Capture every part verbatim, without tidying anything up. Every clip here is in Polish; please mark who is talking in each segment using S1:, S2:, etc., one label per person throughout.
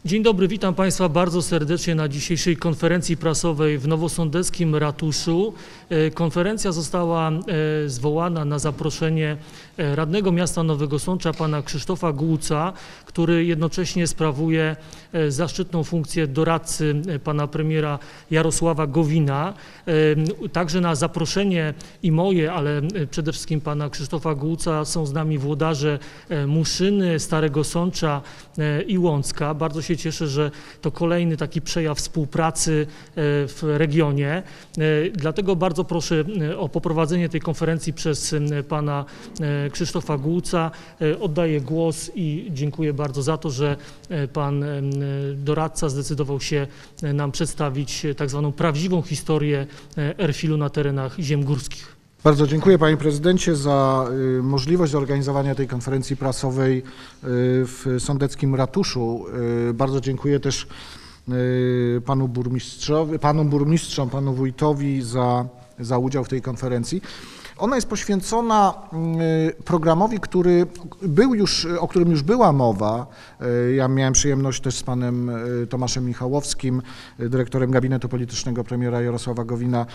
S1: Dzień dobry, witam Państwa bardzo serdecznie na dzisiejszej konferencji prasowej w Nowosądeckim Ratuszu. Konferencja została zwołana na zaproszenie radnego miasta Nowego Sącza, pana Krzysztofa Gułca, który jednocześnie sprawuje zaszczytną funkcję doradcy pana premiera Jarosława Gowina. Także na zaproszenie i moje, ale przede wszystkim pana Krzysztofa Gułca są z nami włodarze Muszyny, Starego Sącza i Łącka. Bardzo się cieszę, że to kolejny taki przejaw współpracy w regionie. Dlatego bardzo proszę o poprowadzenie tej konferencji przez pana Krzysztofa Gułca. Oddaję głos i dziękuję bardzo za to, że pan doradca zdecydował się nam przedstawić tak zwaną prawdziwą historię Erfilu na terenach ziem górskich.
S2: Bardzo dziękuję, panie prezydencie, za możliwość zorganizowania tej konferencji prasowej w sądeckim ratuszu. Bardzo dziękuję też panu burmistrzowi, panom burmistrzom, panu wójtowi za, za udział w tej konferencji. Ona jest poświęcona programowi, który był już, o którym już była mowa. Ja miałem przyjemność też z panem Tomaszem Michałowskim, dyrektorem gabinetu politycznego premiera Jarosława Gowina,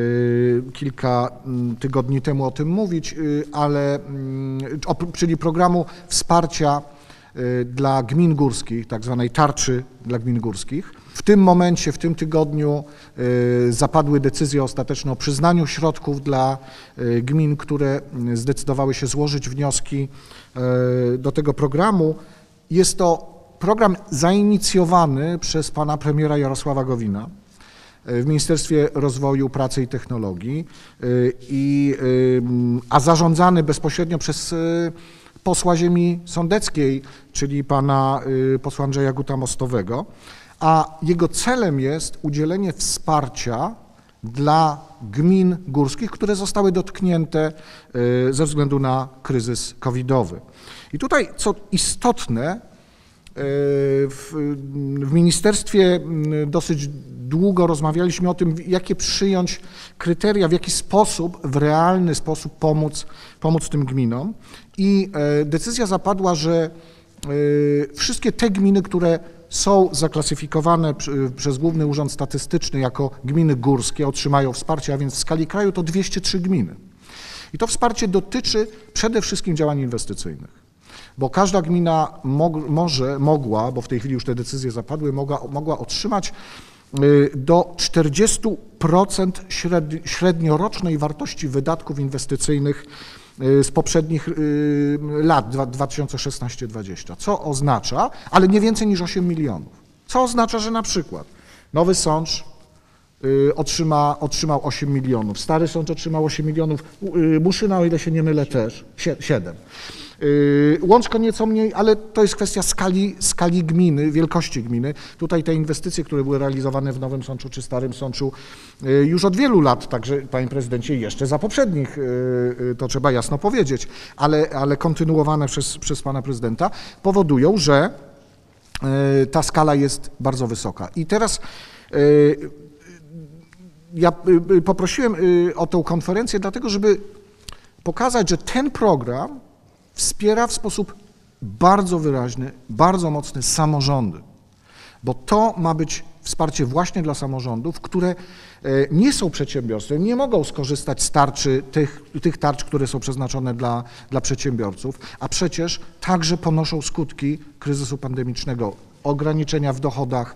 S2: kilka tygodni temu o tym mówić, ale czyli programu wsparcia dla gmin górskich, tak zwanej tarczy dla gmin górskich. W tym momencie, w tym tygodniu zapadły decyzje ostateczne o przyznaniu środków dla gmin, które zdecydowały się złożyć wnioski do tego programu. Jest to program zainicjowany przez pana premiera Jarosława Gowina w Ministerstwie Rozwoju, Pracy i Technologii, i, a zarządzany bezpośrednio przez posła ziemi sądeckiej, czyli pana posła Andrzeja Guta-Mostowego, a jego celem jest udzielenie wsparcia dla gmin górskich, które zostały dotknięte ze względu na kryzys covidowy. I tutaj, co istotne, w, w ministerstwie dosyć długo rozmawialiśmy o tym, jakie przyjąć kryteria, w jaki sposób, w realny sposób pomóc, pomóc tym gminom. I decyzja zapadła, że wszystkie te gminy, które są zaklasyfikowane przez Główny Urząd Statystyczny jako gminy górskie, otrzymają wsparcie, a więc w skali kraju to dwieście trzy gminy. I to wsparcie dotyczy przede wszystkim działań inwestycyjnych, bo każda gmina mog, może, mogła, bo w tej chwili już te decyzje zapadły, mogła, mogła otrzymać do czterdziestu procent średniorocznej wartości wydatków inwestycyjnych z poprzednich lat, dwa tysiące szesnaście dwadzieścia, co oznacza, ale nie więcej niż osiem milionów, co oznacza, że na przykład Nowy Sącz otrzyma, otrzymał osiem milionów, Stary Sącz otrzymał osiem milionów, Muszyna, o ile się nie mylę, też siedem. Łączko nieco mniej, ale to jest kwestia skali, skali gminy, wielkości gminy. Tutaj te inwestycje, które były realizowane w Nowym Sączu czy Starym Sączu już od wielu lat, także panie prezydencie jeszcze za poprzednich, to trzeba jasno powiedzieć, ale, ale kontynuowane przez, przez pana prezydenta, powodują, że ta skala jest bardzo wysoka. I teraz ja poprosiłem o tę konferencję dlatego, żeby pokazać, że ten program wspiera w sposób bardzo wyraźny, bardzo mocny samorządy, bo to ma być wsparcie właśnie dla samorządów, które nie są przedsiębiorstwem, nie mogą skorzystać z tarczy, tych, tych tarcz, które są przeznaczone dla, dla przedsiębiorców, a przecież także ponoszą skutki kryzysu pandemicznego, ograniczenia w dochodach,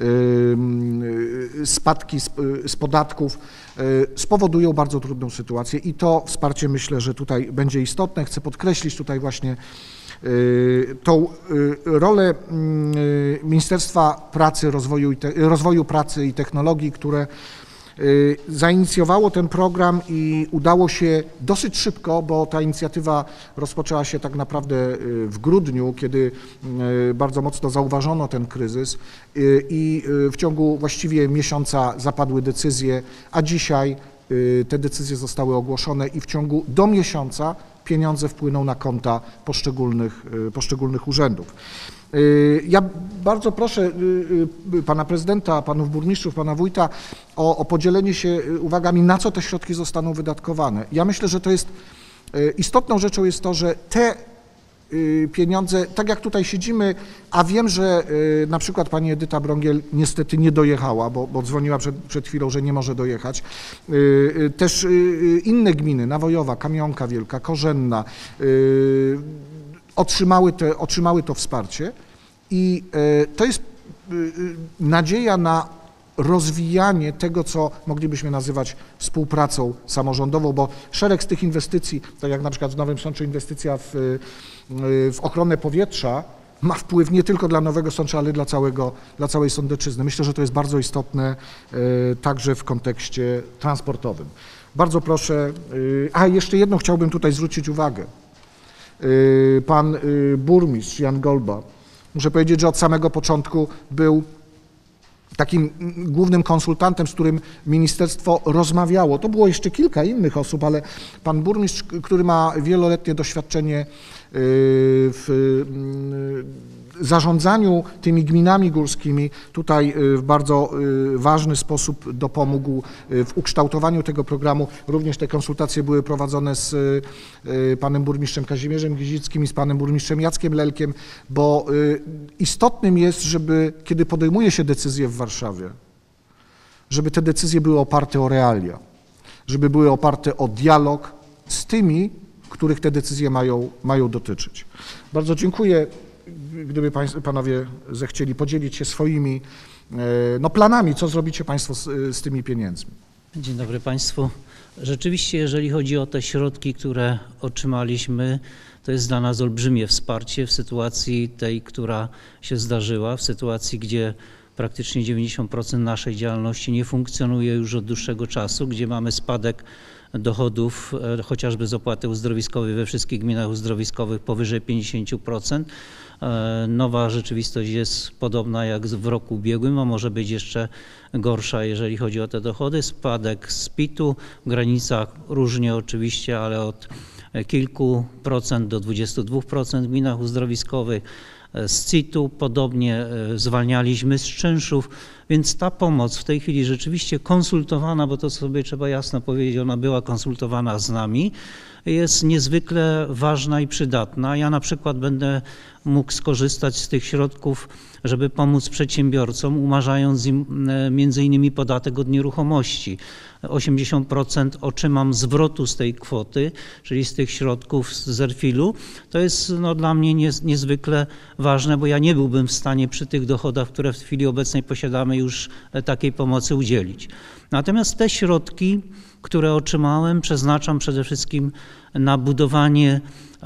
S2: spadki z podatków spowodują bardzo trudną sytuację i to wsparcie, myślę, że tutaj będzie istotne. Chcę podkreślić tutaj właśnie tą rolę Ministerstwa Pracy, Rozwoju, i Te- Rozwoju Pracy i Technologii, które zainicjowało ten program i udało się dosyć szybko, bo ta inicjatywa rozpoczęła się tak naprawdę w grudniu, kiedy bardzo mocno zauważono ten kryzys i w ciągu właściwie miesiąca zapadły decyzje, a dzisiaj te decyzje zostały ogłoszone i w ciągu do miesiąca pieniądze wpłyną na konta poszczególnych, poszczególnych urzędów. Ja bardzo proszę pana prezydenta, panów burmistrzów, pana wójta o, o podzielenie się uwagami, na co te środki zostaną wydatkowane. Ja myślę, że to jest istotną rzeczą jest to, że te pieniądze, tak jak tutaj siedzimy, a wiem, że na przykład pani Edyta Brągiel niestety nie dojechała, bo, bo dzwoniła przed, przed chwilą, że nie może dojechać. Też inne gminy, Nawojowa, Kamionka Wielka, Korzenna, otrzymały, te, otrzymały to wsparcie i to jest nadzieja na rozwijanie tego, co moglibyśmy nazywać współpracą samorządową, bo szereg z tych inwestycji, tak jak na przykład w Nowym Sączu inwestycja w, w ochronę powietrza, ma wpływ nie tylko dla Nowego Sącza, ale dla, całego, dla całej Sądeczyzny. Myślę, że to jest bardzo istotne także w kontekście transportowym. Bardzo proszę, a jeszcze jedno chciałbym tutaj zwrócić uwagę. Pan burmistrz Jan Golba, muszę powiedzieć, że od samego początku był takim głównym konsultantem, z którym ministerstwo rozmawiało. To było jeszcze kilka innych osób, ale pan burmistrz, który ma wieloletnie doświadczenie w zarządzaniu tymi gminami górskimi, tutaj w bardzo ważny sposób dopomógł w ukształtowaniu tego programu. Również te konsultacje były prowadzone z panem burmistrzem Kazimierzem Gizickim i z panem burmistrzem Jackiem Lelkiem, bo istotnym jest, żeby kiedy podejmuje się decyzje w Warszawie, żeby te decyzje były oparte o realia, żeby były oparte o dialog z tymi, których te decyzje mają, mają dotyczyć. Bardzo dziękuję. Gdyby państwo, panowie zechcieli podzielić się swoimi no, planami, co zrobicie państwo z, z tymi pieniędzmi.
S3: Dzień dobry państwu. Rzeczywiście, jeżeli chodzi o te środki, które otrzymaliśmy, to jest dla nas olbrzymie wsparcie w sytuacji tej, która się zdarzyła, w sytuacji, gdzie praktycznie dziewięćdziesiąt procent naszej działalności nie funkcjonuje już od dłuższego czasu, gdzie mamy spadek dochodów chociażby z opłaty uzdrowiskowej we wszystkich gminach uzdrowiskowych powyżej pięćdziesiąt procent. Nowa rzeczywistość jest podobna jak w roku ubiegłym, a może być jeszcze gorsza, jeżeli chodzi o te dochody. Spadek z P I T-u w granicach różnie oczywiście, ale od kilku procent do dwudziestu dwóch procent w gminach uzdrowiskowych. Z C I T-u podobnie zwalnialiśmy z czynszów, więc ta pomoc w tej chwili rzeczywiście konsultowana, bo to sobie trzeba jasno powiedzieć, ona była konsultowana z nami, jest niezwykle ważna i przydatna. Ja na przykład będę mógł skorzystać z tych środków, żeby pomóc przedsiębiorcom, umarzając im między innymi podatek od nieruchomości. osiemdziesiąt procent otrzymam zwrotu z tej kwoty, czyli z tych środków z Zerfilu. To jest no, dla mnie niez, niezwykle ważne, bo ja nie byłbym w stanie przy tych dochodach, które w chwili obecnej posiadamy, już takiej pomocy udzielić. Natomiast te środki, które otrzymałem, przeznaczam przede wszystkim na budowanie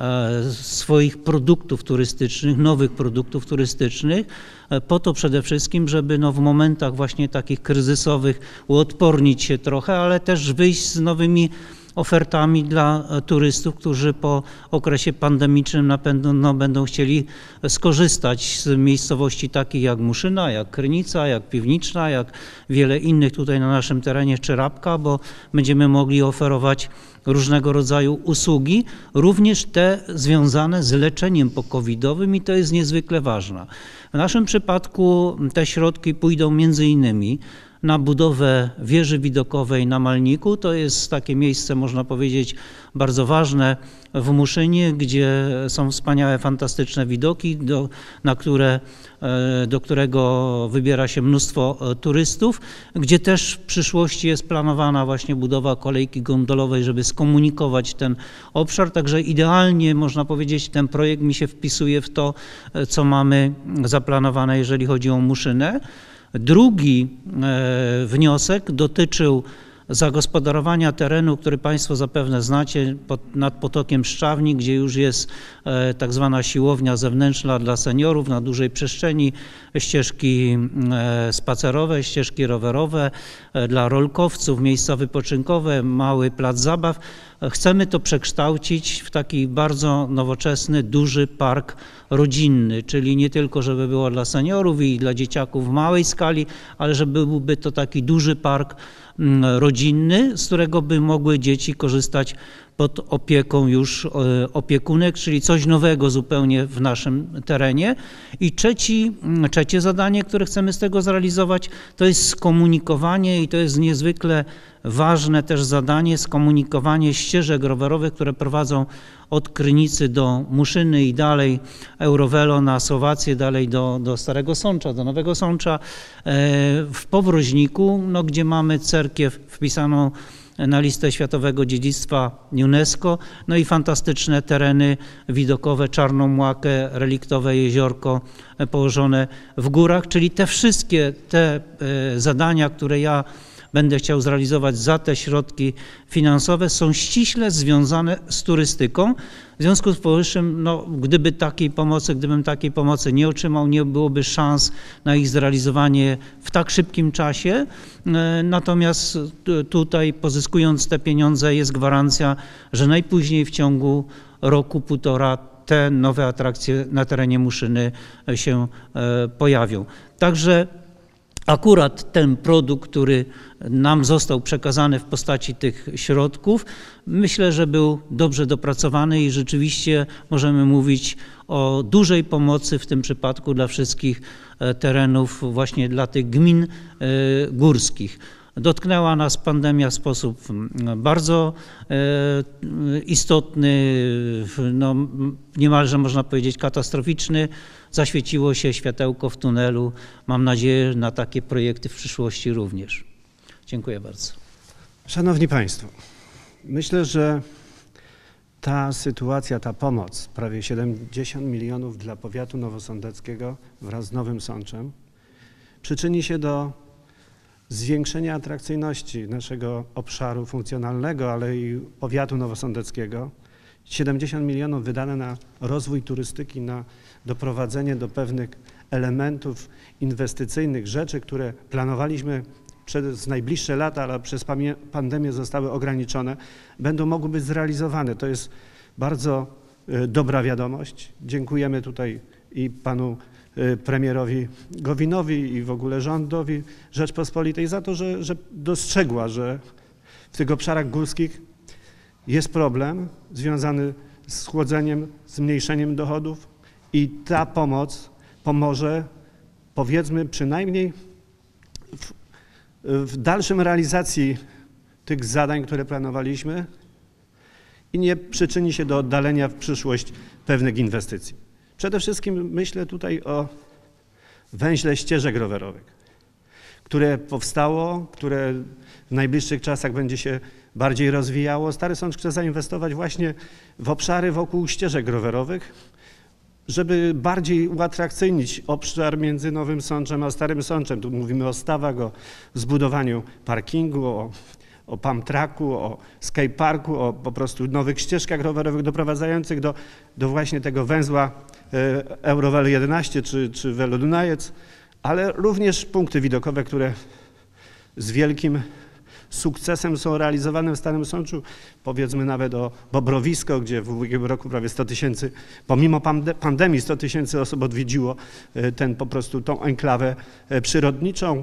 S3: swoich produktów turystycznych, nowych produktów turystycznych, po to przede wszystkim, żeby no w momentach właśnie takich kryzysowych uodpornić się trochę, ale też wyjść z nowymi ofertami dla turystów, którzy po okresie pandemicznym na pewno no, będą chcieli skorzystać z miejscowości takich jak Muszyna, jak Krynica, jak Piwniczna, jak wiele innych tutaj na naszym terenie, czy Rabka, bo będziemy mogli oferować różnego rodzaju usługi, również te związane z leczeniem pokowidowym i to jest niezwykle ważne. W naszym przypadku te środki pójdą między innymi na budowę wieży widokowej na Malniku. To jest takie miejsce, można powiedzieć, bardzo ważne w Muszynie, gdzie są wspaniałe, fantastyczne widoki, do, na które, do którego wybiera się mnóstwo turystów, gdzie też w przyszłości jest planowana właśnie budowa kolejki gondolowej, żeby skomunikować ten obszar. Także idealnie, można powiedzieć, ten projekt mi się wpisuje w to, co mamy zaplanowane, jeżeli chodzi o Muszynę. Drugi wniosek dotyczył zagospodarowania terenu, który państwo zapewne znacie, pod, nad potokiem Szczawni, gdzie już jest tak zwana siłownia zewnętrzna dla seniorów na dużej przestrzeni, ścieżki spacerowe, ścieżki rowerowe dla rolkowców, miejsca wypoczynkowe, mały plac zabaw. Chcemy to przekształcić w taki bardzo nowoczesny, duży park rodzinny, czyli nie tylko, żeby było dla seniorów i dla dzieciaków w małej skali, ale żeby byłby to taki duży park rodzinny, z którego by mogły dzieci korzystać pod opieką już opiekunek, czyli coś nowego zupełnie w naszym terenie. I trzeci, trzecie zadanie, które chcemy z tego zrealizować, to jest skomunikowanie i to jest niezwykle ważne też zadanie, skomunikowanie ścieżek rowerowych, które prowadzą od Krynicy do Muszyny i dalej, Eurovelo na Słowację, dalej do, do Starego Sącza, do Nowego Sącza, w Powroźniku, no, gdzie mamy cerkiew wpisaną na listę Światowego Dziedzictwa UNESCO, no i fantastyczne tereny widokowe, Czarną Młakę, reliktowe jeziorko położone w górach, czyli te wszystkie te zadania, które ja będę chciał zrealizować za te środki finansowe, są ściśle związane z turystyką. W związku z powyższym, no, gdyby takiej pomocy, gdybym takiej pomocy nie otrzymał, nie byłoby szans na ich zrealizowanie w tak szybkim czasie. Natomiast tutaj, pozyskując te pieniądze, jest gwarancja, że najpóźniej w ciągu roku, półtora te nowe atrakcje na terenie Muszyny się pojawią. Także akurat ten produkt, który nam został przekazany w postaci tych środków, myślę, że był dobrze dopracowany i rzeczywiście możemy mówić o dużej pomocy w tym przypadku dla wszystkich terenów, właśnie dla tych gmin górskich. Dotknęła nas pandemia w sposób bardzo istotny, no, niemalże można powiedzieć katastroficzny. Zaświeciło się światełko w tunelu. Mam nadzieję na takie projekty w przyszłości również. Dziękuję bardzo.
S4: Szanowni Państwo, myślę, że ta sytuacja, ta pomoc, prawie siedemdziesiąt milionów dla powiatu nowosądeckiego wraz z Nowym Sączem, przyczyni się do zwiększenia atrakcyjności naszego obszaru funkcjonalnego, ale i powiatu nowosądeckiego. siedemdziesiąt milionów wydane na rozwój turystyki, na doprowadzenie do pewnych elementów inwestycyjnych, rzeczy, które planowaliśmy przez najbliższe lata, ale przez pandemię zostały ograniczone, będą mogły być zrealizowane. To jest bardzo dobra wiadomość. Dziękujemy tutaj i panu premierowi Gowinowi i w ogóle rządowi Rzeczpospolitej za to, że, że dostrzegła, że w tych obszarach górskich jest problem związany z chłodzeniem, zmniejszeniem dochodów i ta pomoc pomoże, powiedzmy, przynajmniej w, w dalszym realizacji tych zadań, które planowaliśmy i nie przyczyni się do oddalenia w przyszłość pewnych inwestycji. Przede wszystkim myślę tutaj o węźle ścieżek rowerowych, które powstało, które w najbliższych czasach będzie się bardziej rozwijało. Stary Sącz chce zainwestować właśnie w obszary wokół ścieżek rowerowych, żeby bardziej uatrakcyjnić obszar między Nowym Sączem a Starym Sączem. Tu mówimy o stawach, o zbudowaniu parkingu, o, o pump tracku, o skateparku, o po prostu nowych ścieżkach rowerowych doprowadzających do, do właśnie tego węzła Eurovelo jedenaście czy, czy Velo Dunajec, ale również punkty widokowe, które z wielkim sukcesem są realizowane w Starym Sączu, powiedzmy nawet o Bobrowisko, gdzie w ubiegłym roku prawie sto tysięcy, pomimo pandemii sto tysięcy osób odwiedziło ten po prostu tą enklawę przyrodniczą.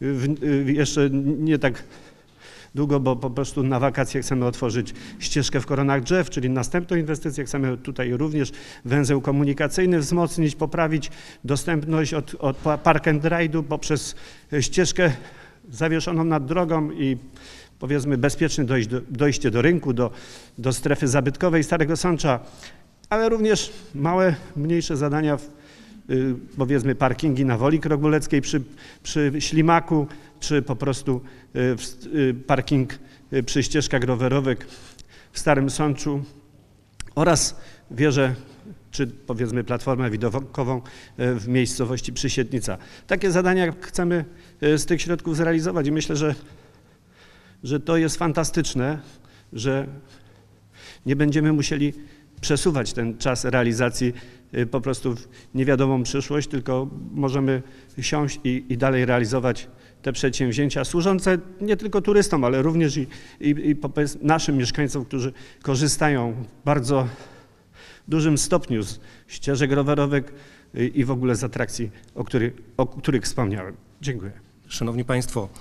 S4: Jeszcze nie tak długo, bo po prostu na wakacje chcemy otworzyć ścieżkę w koronach drzew, czyli następną inwestycję. Chcemy tutaj również węzeł komunikacyjny wzmocnić, poprawić dostępność od, od park and ride'u poprzez ścieżkę zawieszoną nad drogą i powiedzmy bezpieczne dojść do, dojście do rynku, do, do strefy zabytkowej Starego Sącza, ale również małe, mniejsze zadania, w, y, powiedzmy parkingi na Woli Krogbuleckiej przy, przy Ślimaku, czy po prostu y, w, y, parking y, przy ścieżkach rowerowych w Starym Sączu oraz wieżę, czy powiedzmy platformę widokową w miejscowości Przysietnica. Takie zadania chcemy z tych środków zrealizować i myślę, że, że to jest fantastyczne, że nie będziemy musieli przesuwać ten czas realizacji po prostu w niewiadomą przyszłość, tylko możemy siąść i, i dalej realizować te przedsięwzięcia służące nie tylko turystom, ale również i, i, i naszym mieszkańcom, którzy korzystają bardzo w dużym stopniu z ścieżek rowerowych i w ogóle z atrakcji, o których, o których wspomniałem. Dziękuję.
S5: Szanowni Państwo,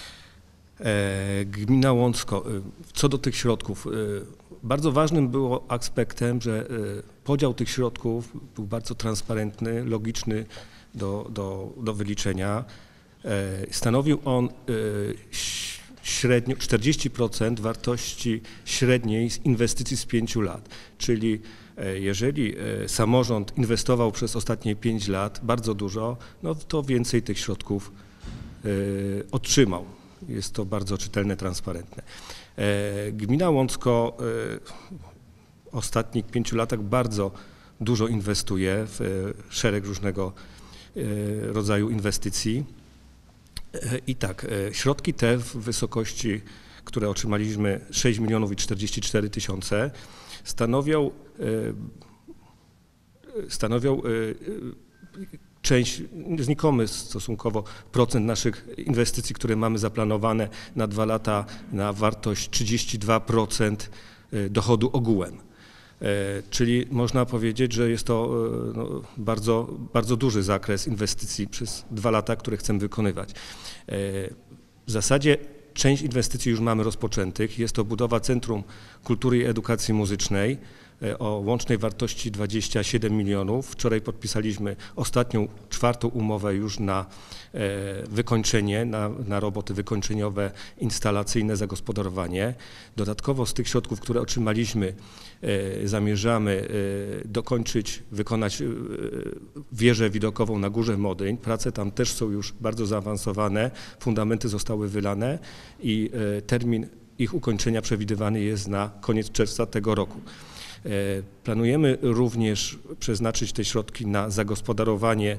S5: e, gmina Łącko, e, co do tych środków, e, bardzo ważnym było aspektem, że e, podział tych środków był bardzo transparentny, logiczny do, do, do wyliczenia. E, stanowił on e, średnio czterdzieści procent wartości średniej z inwestycji z pięciu lat. Czyli jeżeli samorząd inwestował przez ostatnie pięć lat bardzo dużo, no to więcej tych środków otrzymał. Jest to bardzo czytelne, transparentne. Gmina Łącko w ostatnich pięciu latach bardzo dużo inwestuje w szereg różnego rodzaju inwestycji. I tak, środki te w wysokości, które otrzymaliśmy, sześć milionów i czterdzieści cztery tysiące, stanowią, stanowią część, znikomy stosunkowo procent naszych inwestycji, które mamy zaplanowane na dwa lata na wartość trzydzieści dwa procent dochodu ogółem. Czyli można powiedzieć, że jest to no, bardzo, bardzo duży zakres inwestycji przez dwa lata, które chcemy wykonywać. W zasadzie część inwestycji już mamy rozpoczętych. Jest to budowa Centrum Kultury i Edukacji Muzycznej o łącznej wartości dwadzieścia siedem milionów. Wczoraj podpisaliśmy ostatnią, czwartą umowę już na wykończenie, na, na roboty wykończeniowe, instalacyjne, zagospodarowanie. Dodatkowo z tych środków, które otrzymaliśmy, zamierzamy dokończyć, wykonać wieżę widokową na Górze Modyń. Prace tam też są już bardzo zaawansowane, fundamenty zostały wylane i termin ich ukończenia przewidywany jest na koniec czerwca tego roku. Planujemy również przeznaczyć te środki na zagospodarowanie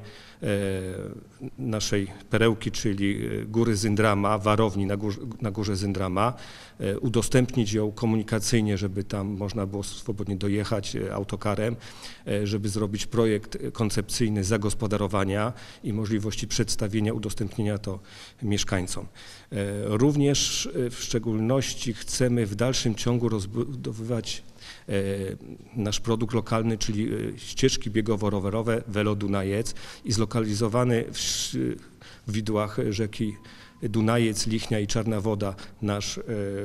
S5: naszej perełki, czyli Góry Zyndrama, warowni na górze, na górze Zyndrama, udostępnić ją komunikacyjnie, żeby tam można było swobodnie dojechać autokarem, żeby zrobić projekt koncepcyjny zagospodarowania i możliwości przedstawienia, udostępnienia to mieszkańcom. Również w szczególności chcemy w dalszym ciągu rozbudowywać nasz produkt lokalny, czyli ścieżki biegowo-rowerowe Velo Dunajec i zlokalizowany w widłach rzeki Dunajec, Lichnia i Czarna Woda nasz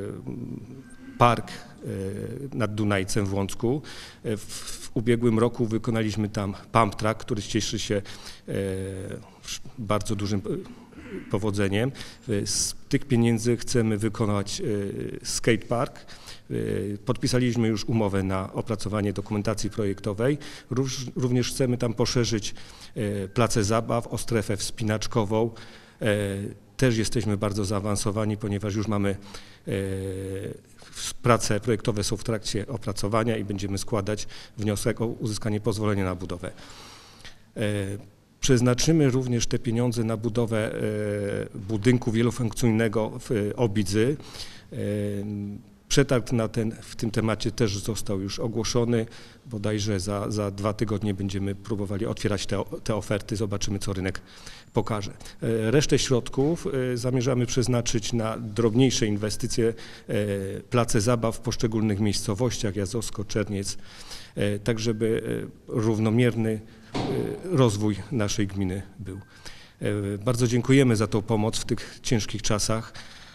S5: park nad Dunajcem w Łącku. W ubiegłym roku wykonaliśmy tam pump track, który cieszy się bardzo dużym powodzeniem. Z tych pieniędzy chcemy wykonać skatepark. Podpisaliśmy już umowę na opracowanie dokumentacji projektowej. Również chcemy tam poszerzyć place zabaw o strefę wspinaczkową. Też jesteśmy bardzo zaawansowani, ponieważ już mamy prace projektowe są w trakcie opracowania i będziemy składać wniosek o uzyskanie pozwolenia na budowę. Przeznaczymy również te pieniądze na budowę budynku wielofunkcyjnego w Obidzy. Przetarg na ten, w tym temacie też został już ogłoszony. Bodajże za, za dwa tygodnie będziemy próbowali otwierać te, te oferty. Zobaczymy, co rynek pokaże. Resztę środków zamierzamy przeznaczyć na drobniejsze inwestycje, place zabaw w poszczególnych miejscowościach, Jazowsko, Czerniec, tak żeby równomierny rozwój naszej gminy był. Bardzo dziękujemy za tą pomoc w tych ciężkich czasach.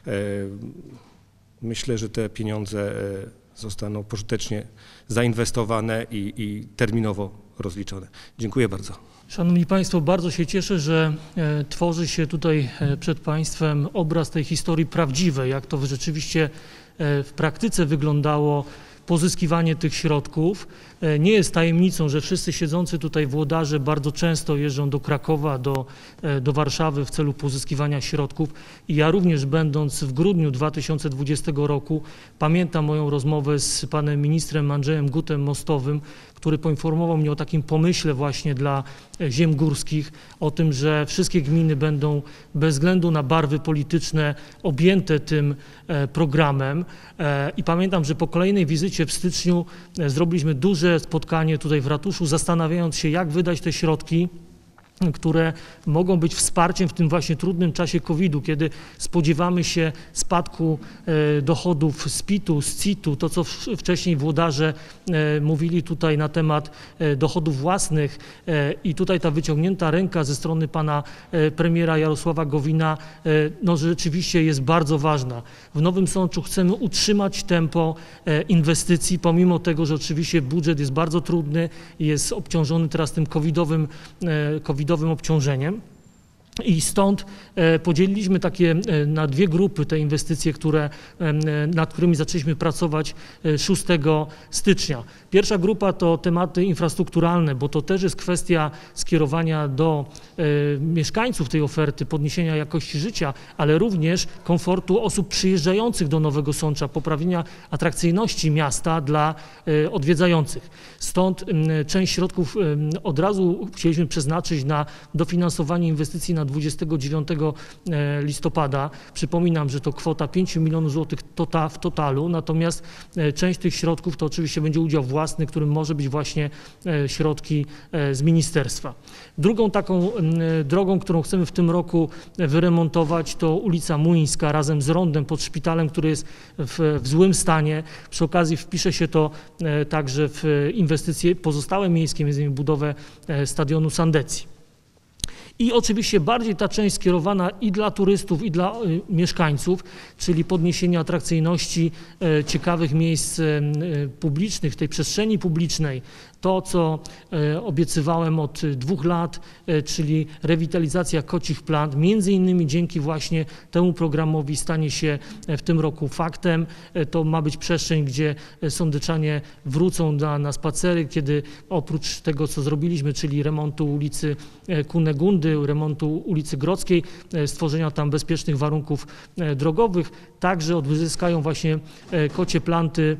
S5: Myślę, że te pieniądze zostaną pożytecznie zainwestowane i, i terminowo rozliczone. Dziękuję bardzo.
S1: Szanowni Państwo, bardzo się cieszę, że e, tworzy się tutaj e, przed Państwem obraz tej historii prawdziwej, jak to rzeczywiście e, w praktyce wyglądało pozyskiwanie tych środków. Nie jest tajemnicą, że wszyscy siedzący tutaj włodarze bardzo często jeżdżą do Krakowa, do, do Warszawy w celu pozyskiwania środków i ja również będąc w grudniu dwa tysiące dwudziestego roku pamiętam moją rozmowę z panem ministrem Andrzejem Gutem-Mostowym, który poinformował mnie o takim pomyśle właśnie dla ziem górskich, o tym, że wszystkie gminy będą bez względu na barwy polityczne objęte tym programem i pamiętam, że po kolejnej wizycie w styczniu zrobiliśmy duże spotkanie tutaj w ratuszu, zastanawiając się, jak wydać te środki, które mogą być wsparciem w tym właśnie trudnym czasie kowida, kiedy spodziewamy się spadku dochodów z pitu, z citu, to co wcześniej włodarze mówili tutaj na temat dochodów własnych i tutaj ta wyciągnięta ręka ze strony pana premiera Jarosława Gowina no rzeczywiście jest bardzo ważna. W Nowym Sączu chcemy utrzymać tempo inwestycji, pomimo tego, że oczywiście budżet jest bardzo trudny i jest obciążony teraz tym covidowym, covidowym obciążeniem. I stąd e, podzieliliśmy takie e, na dwie grupy te inwestycje, które, e, nad którymi zaczęliśmy pracować e, szóstego stycznia. Pierwsza grupa to tematy infrastrukturalne, bo to też jest kwestia skierowania do e, mieszkańców tej oferty, podniesienia jakości życia, ale również komfortu osób przyjeżdżających do Nowego Sącza, poprawienia atrakcyjności miasta dla e, odwiedzających. Stąd e, część środków e, od razu chcieliśmy przeznaczyć na dofinansowanie inwestycji na dwudziestego dziewiątego listopada. Przypominam, że to kwota pięć milionów złotych tota, w totalu, natomiast część tych środków to oczywiście będzie udział własny, którym może być właśnie środki z ministerstwa. Drugą taką drogą, którą chcemy w tym roku wyremontować, to ulica Młyńska razem z rondem pod szpitalem, który jest w, w złym stanie. Przy okazji wpisze się to także w inwestycje pozostałe miejskie, między innymi budowę stadionu Sandecji. I oczywiście bardziej ta część skierowana i dla turystów, i dla y, mieszkańców, czyli podniesienie atrakcyjności y, ciekawych miejsc y, publicznych, tej przestrzeni publicznej. To, co y, obiecywałem od dwóch lat, y, czyli rewitalizacja Kocich Plant, między innymi dzięki właśnie temu programowi stanie się w tym roku faktem. Y, to ma być przestrzeń, gdzie sądeczanie wrócą na, na spacery, kiedy oprócz tego, co zrobiliśmy, czyli remontu ulicy Kunegundy, remontu ulicy Grodzkiej, stworzenia tam bezpiecznych warunków drogowych, także odzyskają właśnie Kocie Planty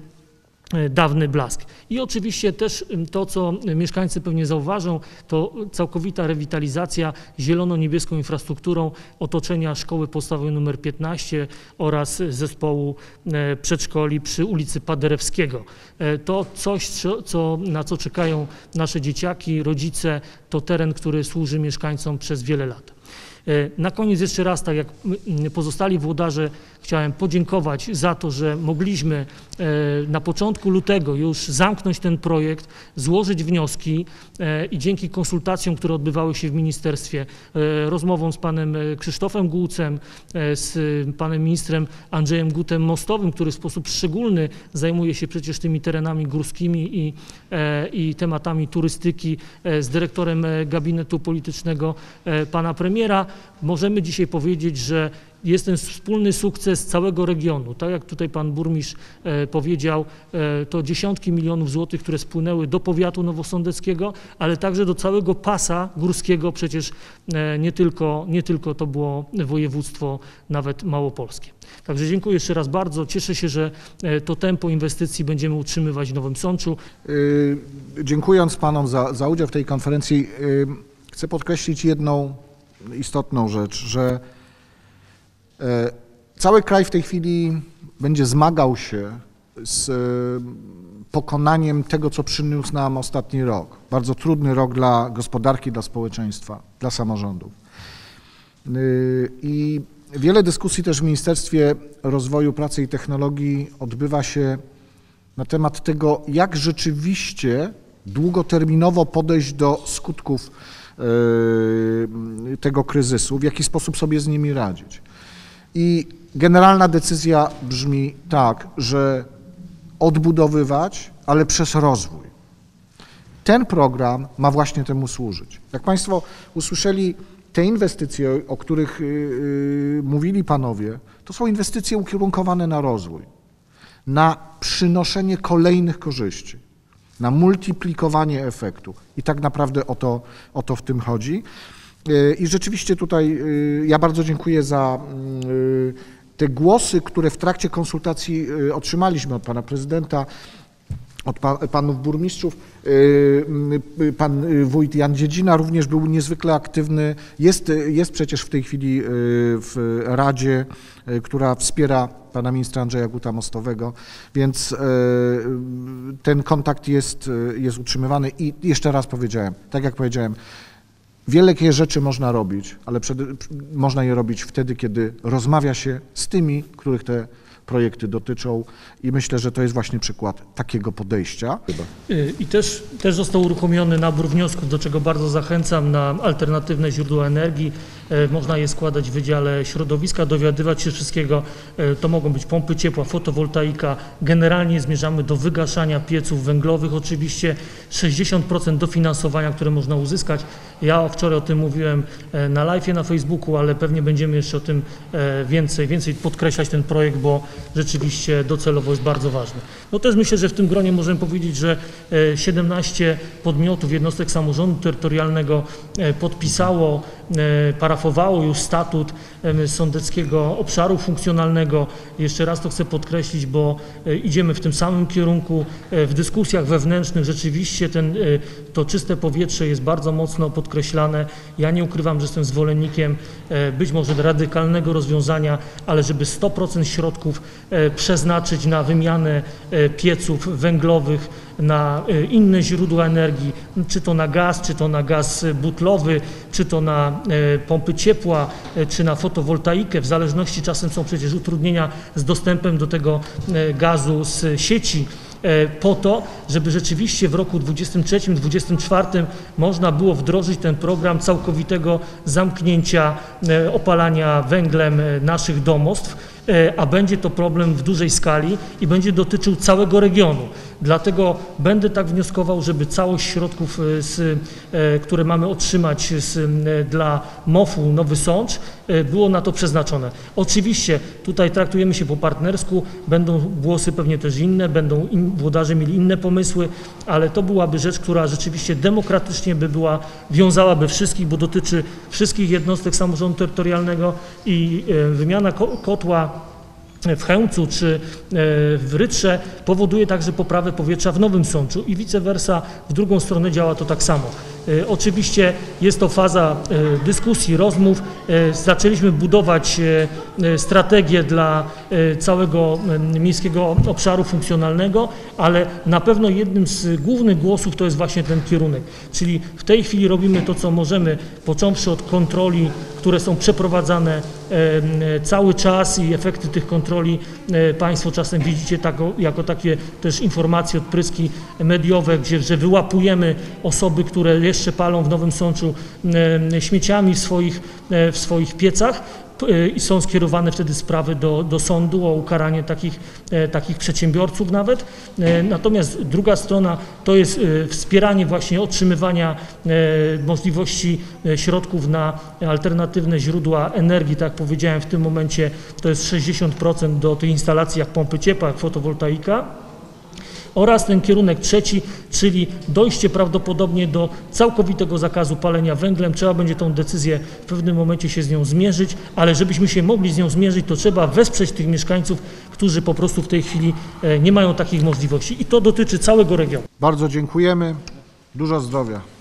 S1: dawny blask. I oczywiście też to, co mieszkańcy pewnie zauważą, to całkowita rewitalizacja zielono-niebieską infrastrukturą otoczenia Szkoły Podstawowej nr piętnaście oraz zespołu przedszkoli przy ulicy Paderewskiego. To coś, co, na co czekają nasze dzieciaki, rodzice, to teren, który służy mieszkańcom przez wiele lat. Na koniec jeszcze raz, tak jak pozostali włodarze, chciałem podziękować za to, że mogliśmy na początku lutego już zamknąć ten projekt, złożyć wnioski i dzięki konsultacjom, które odbywały się w ministerstwie, rozmową z panem Krzysztofem Gułcem, z panem ministrem Andrzejem Gutem-Mostowym, który w sposób szczególny zajmuje się przecież tymi terenami górskimi i, i tematami turystyki, z dyrektorem gabinetu politycznego pana premiera, możemy dzisiaj powiedzieć, że jest ten wspólny sukces całego regionu. Tak jak tutaj pan burmistrz e, powiedział, e, to dziesiątki milionów złotych, które spłynęły do powiatu nowosądeckiego, ale także do całego pasa górskiego, przecież e, nie tylko, nie tylko to było województwo nawet małopolskie. Także dziękuję jeszcze raz bardzo. Cieszę się, że e, to tempo inwestycji będziemy utrzymywać w Nowym Sączu.
S2: Yy, dziękując panom za, za udział w tej konferencji, yy, chcę podkreślić jedną istotną rzecz, że cały kraj w tej chwili będzie zmagał się z pokonaniem tego, co przyniósł nam ostatni rok. Bardzo trudny rok dla gospodarki, dla społeczeństwa, dla samorządów. I wiele dyskusji też w Ministerstwie Rozwoju, Pracy i Technologii odbywa się na temat tego, jak rzeczywiście długoterminowo podejść do skutków tego kryzysu, w jaki sposób sobie z nimi radzić. I generalna decyzja brzmi tak, że odbudowywać, ale przez rozwój. Ten program ma właśnie temu służyć. Jak Państwo usłyszeli, te inwestycje, o których yy, mówili panowie, to są inwestycje ukierunkowane na rozwój, na przynoszenie kolejnych korzyści, na multiplikowanie efektu. I tak naprawdę o to, o to w tym chodzi. I rzeczywiście tutaj ja bardzo dziękuję za te głosy, które w trakcie konsultacji otrzymaliśmy od pana prezydenta, od panów burmistrzów. Pan wójt Jan Dziedzina również był niezwykle aktywny. Jest, jest przecież w tej chwili w Radzie, która wspiera pana ministra Andrzeja Guta-Mostowego, więc ten kontakt jest, jest utrzymywany i jeszcze raz powiedziałem, tak jak powiedziałem, wielkie rzeczy można robić, ale przed, można je robić wtedy, kiedy rozmawia się z tymi, których te projekty dotyczą i myślę, że to jest właśnie przykład takiego podejścia.
S1: I też, też został uruchomiony nabór wniosków, do czego bardzo zachęcam, na alternatywne źródła energii. Można je składać w Wydziale Środowiska, dowiadywać się wszystkiego. To mogą być pompy ciepła, fotowoltaika. Generalnie zmierzamy do wygaszania pieców węglowych. Oczywiście sześćdziesiąt procent dofinansowania, które można uzyskać, Ja wczoraj o tym mówiłem na live'ie na Facebooku, ale pewnie będziemy jeszcze o tym więcej, więcej podkreślać ten projekt, bo rzeczywiście docelowo jest bardzo ważny. No też myślę, że w tym gronie możemy powiedzieć, że siedemnaście podmiotów, jednostek samorządu terytorialnego podpisało, parafowało już statut sądeckiego obszaru funkcjonalnego. Jeszcze raz to chcę podkreślić, bo idziemy w tym samym kierunku. W dyskusjach wewnętrznych rzeczywiście ten, to czyste powietrze jest bardzo mocno podkreślane. Ja nie ukrywam, że jestem zwolennikiem być może radykalnego rozwiązania, ale żeby sto procent środków przeznaczyć na wymianę pieców węglowych, na inne źródła energii, czy to na gaz, czy to na gaz butlowy, czy to na pompy ciepła, czy na fotowoltaikę. W zależności czasem są przecież utrudnienia z dostępem do tego gazu z sieci, po to, żeby rzeczywiście w roku dwudziestym trzecim dwudziestym czwartym można było wdrożyć ten program całkowitego zamknięcia opalania węglem naszych domostw, a będzie to problem w dużej skali i będzie dotyczył całego regionu. Dlatego będę tak wnioskował, żeby całość środków, z, które mamy otrzymać z, dla mofu Nowy Sącz, było na to przeznaczone. Oczywiście tutaj traktujemy się po partnersku, będą głosy pewnie też inne, będą in, włodarze mieli inne pomysły, ale to byłaby rzecz, która rzeczywiście demokratycznie by była, wiązałaby wszystkich, bo dotyczy wszystkich jednostek samorządu terytorialnego i wymiana kotła w Chełmcu czy w Rytrze powoduje także poprawę powietrza w Nowym Sączu i vice versa, w drugą stronę działa to tak samo. Oczywiście jest to faza dyskusji, rozmów. Zaczęliśmy budować strategię dla całego miejskiego obszaru funkcjonalnego, ale na pewno jednym z głównych głosów to jest właśnie ten kierunek. Czyli w tej chwili robimy to, co możemy, począwszy od kontroli, które są przeprowadzane cały czas i efekty tych kontroli Państwo czasem widzicie tako, jako takie też informacje, odpryski mediowe, gdzie że wyłapujemy osoby, które jeszcze palą w Nowym Sączu śmieciami w swoich, w swoich piecach i są skierowane wtedy sprawy do, do sądu o ukaranie takich, takich przedsiębiorców nawet. Natomiast druga strona to jest wspieranie właśnie otrzymywania możliwości środków na alternatywne źródła energii. Tak jak powiedziałem, w tym momencie to jest sześćdziesiąt procent do tych instalacji jak pompy ciepła, jak fotowoltaika. Oraz ten kierunek trzeci, czyli dojście prawdopodobnie do całkowitego zakazu palenia węglem. Trzeba będzie tą decyzję w pewnym momencie się z nią zmierzyć, ale żebyśmy się mogli z nią zmierzyć, to trzeba wesprzeć tych mieszkańców, którzy po prostu w tej chwili nie mają takich możliwości. I to dotyczy całego regionu.
S2: Bardzo dziękujemy. Dużo zdrowia.